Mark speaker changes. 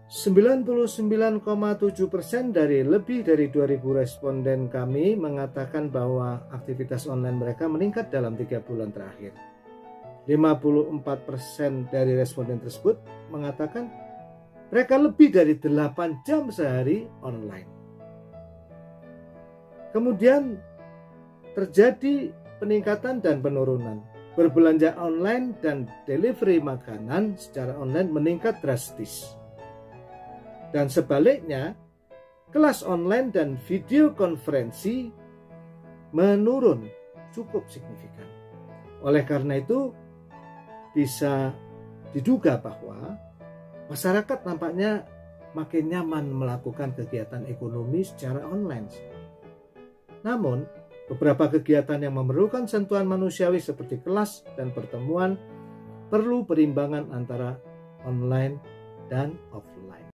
Speaker 1: 99,7% dari lebih dari 2000 responden kami mengatakan bahwa aktivitas online mereka meningkat dalam 3 bulan terakhir. 54% dari responden tersebut mengatakan mereka lebih dari 8 jam sehari online. Kemudian terjadi peningkatan dan penurunan. Berbelanja online dan delivery makanan secara online meningkat drastis. Dan sebaliknya, kelas online dan video konferensi menurun cukup signifikan. Oleh karena itu, bisa diduga bahwa masyarakat nampaknya makin nyaman melakukan kegiatan ekonomi secara online. Namun, beberapa kegiatan yang memerlukan sentuhan manusiawi seperti kelas dan pertemuan perlu perimbangan antara online dan offline.